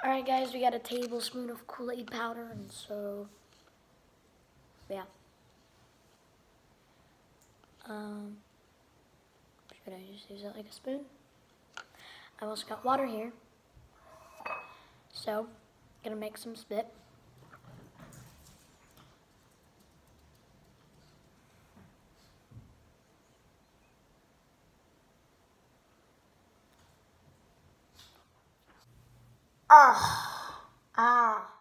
Alright guys, we got a tablespoon of Kool-Aid powder, and so, yeah. Should I just use it like a spoon? I've also got water here. So, gonna make some spit. Ah.